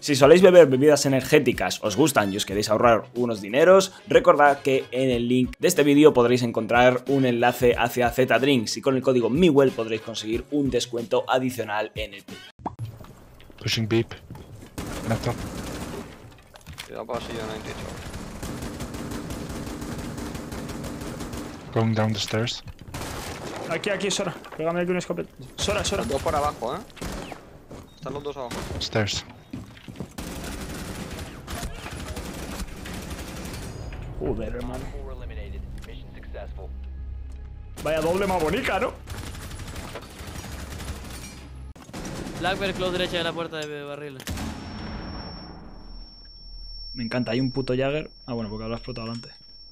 Si soléis beber bebidas energéticas, os gustan y os queréis ahorrar unos dineros, recordad que en el link de este vídeo podréis encontrar un enlace hacia Zedrinks y con el código MIWELL podréis conseguir un descuento adicional en el club. Pushing beep. Laptop. Cuidado pasillo 98. Going down the stairs. Aquí, Sora. Pégame aquí un escopeta. Sora. Dos por abajo, Están los dos abajo. Stairs. Joder, hermano. Vaya doble más bonita, ¿no? Blackbird, close derecha de la puerta de barril. Me encanta, hay un puto Jagger. Ah, bueno, porque lo has explotado antes.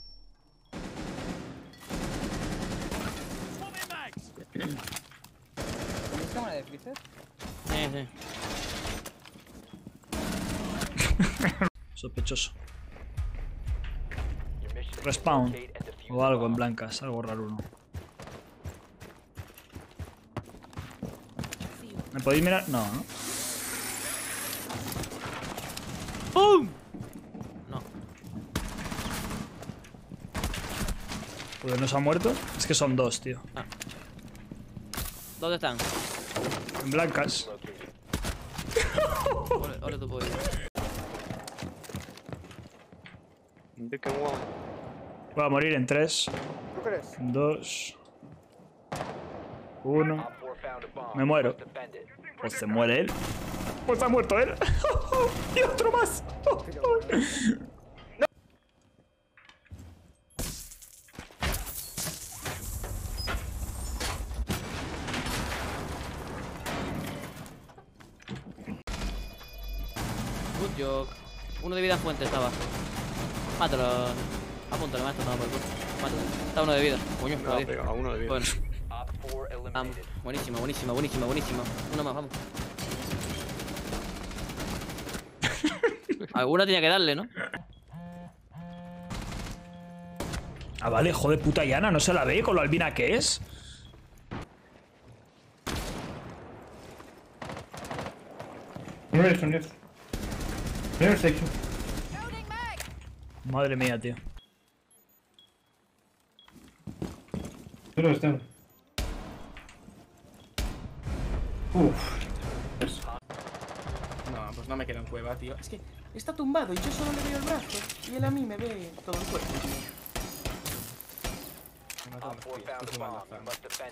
¿Tenéis cámara de freezer? Sí. Sospechoso. Respawn. O algo en blancas, algo raro, ¿no? ¿Me podéis mirar? No, ¿no? ¡Pum! No. Porque no se ha muerto. Es que son dos, tío. ¿Dónde están? En blancas. Ole tu pollo. Voy a morir en 3, ¿Tú crees? 2, 1. Me muero. Pues se muere él. Pues se ha muerto él. Y otro más. Good job. Uno de vida en fuente estaba. Mátalo. Apúntalo, me ha estado por el culo. Mátalo. Está uno de vida. Coño, No, joder. pega a uno de vida. Bueno. Buenísima. Uno más, vamos. Alguna tenía que darle, ¿no? Ah, vale, joder, puta Yana, ¿no se la ve con lo albina que es? Madre mía, tío. No, pues no me quedo en cueva, tío. Es que está tumbado y yo solo le veo el brazo. Y él a mí me ve todo el cuerpo, tío. Me mata los pies, esto es una lazada.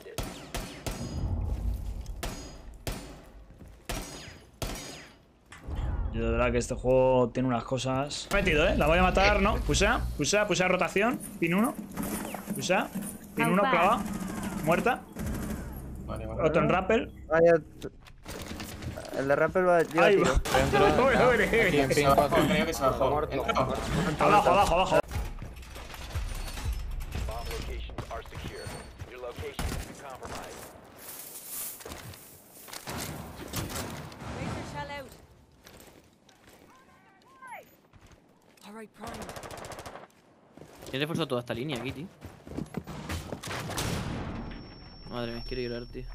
Yo de verdad que este juego tiene unas cosas... Me he metido, ¿eh? La voy a matar, ¿no? Pusea rotación. Pin 1. Pusea. Pin 1, clava. Muerta. Vale. Otro en rappel. Vaya. El de rappel va. Yo Ahí tiro. va. Aquí en pin abajo, creo que se bajó. Abajo. He reforzado toda esta línea aquí, tío. Madre mía, quiero llorar, tío.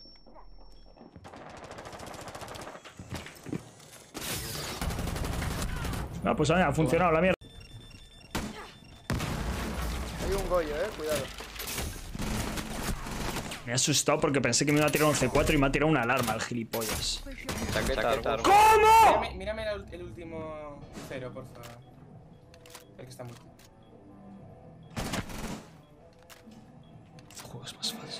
No, pues ha funcionado la mierda. Hay un Goyo, cuidado. Me he asustado porque pensé que me iba a tirar un C4 y me ha tirado una alarma el gilipollas. Chaqueta. ¿Cómo? Mírame el último cero, por favor. El que está muerto. Este juego es más falso.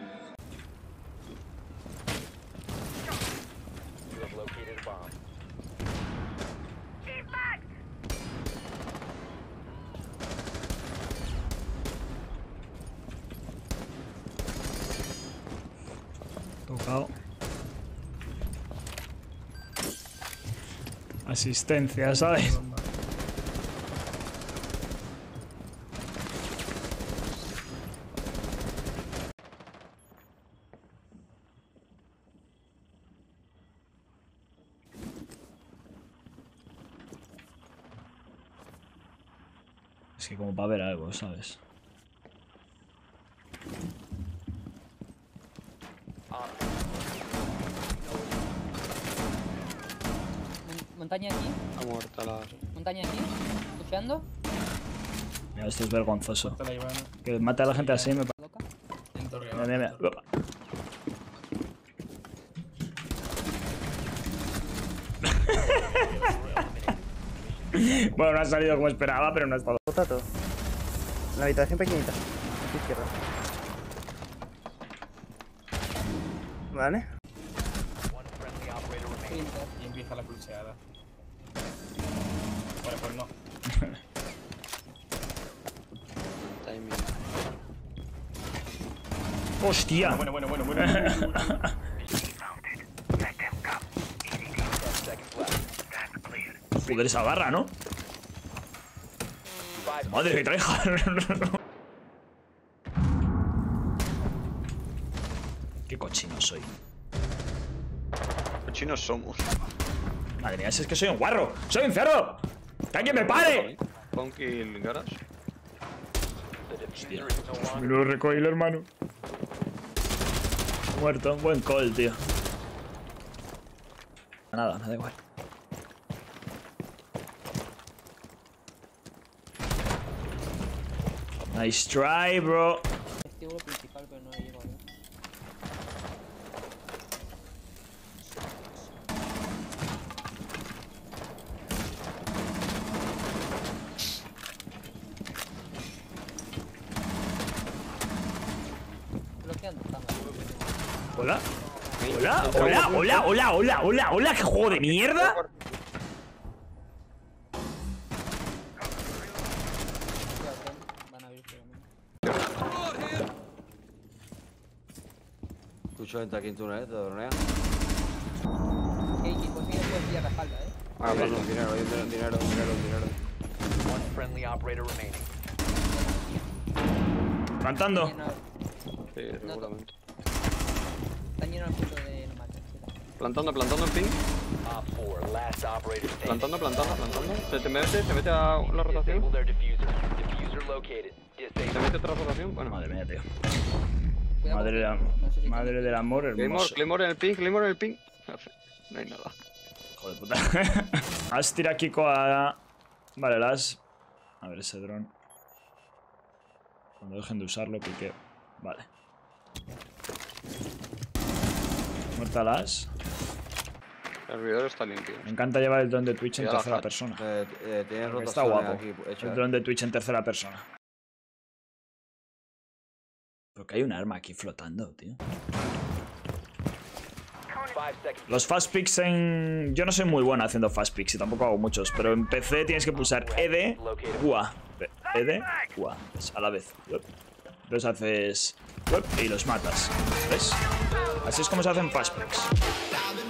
Tocado. Asistencia, ¿sabes? Es que como para ver algo, ¿sabes? Montaña aquí. Ha muerto la... Montaña aquí. Pusheando. Mira, esto es vergonzoso. Te la Ivana. Que mate a la gente así me parece. Loca. En torre Mira, abajo. mira, mira. Bueno, no ha salido como esperaba, pero no ha estado. Potato. En la habitación pequeñita. A tu izquierda. Vale. Y empieza la pulseada. Bueno, pues no. Timing. ¡Hostia! Bueno. Joder, esa barra, ¿no? Madre que traija. Qué cochino soy. Cochinos somos. Madre mía, si es que soy un guarro. ¡Soy un cerdo! ¡Que alguien me pare! Punk y el garage. Me lo recoil, hermano. Muerto. Buen call, tío. Nada, me da igual. Nice try, bro. Vestíbulo principal, pero no he llegado. Bloqueando cámara. Hola. Hola. ¿Qué juego de mierda? Van a abrir seguramente. Escucho gente aquí en túnel, te dronea. Que consigue después pillar la espalda, Ah, Hay perdón. un dinero. Plantando. Sí, seguramente. Están llenos al punto de no matar. Plantando el ping. Plantando. Se mete a la rotación. Se mete otra rotación. Bueno, Madre mía, tío. Cuidado Madre, no sé si madre del amor hermoso. Claymore en el ping. No hay nada. Hijo de puta. Has tira Kiko a... Vale, las... A ver ese dron. Cuando dejen de usarlo, pique. Vale. Muerta las. El servidor está limpio. Me encanta llevar el dron de Twitch en Cuidado, tercera Hat. persona. Tienes Porque rotaciones está guapo. aquí hechas. El dron de Twitch en tercera persona. Porque hay un arma aquí flotando, tío. Los fast picks en... Yo no soy muy bueno haciendo fast picks y tampoco hago muchos, pero en PC tienes que pulsar ED, QA. ED, QA. Pues a la vez. Los haces... Y los matas. ¿Ves? Así es como se hacen fast picks.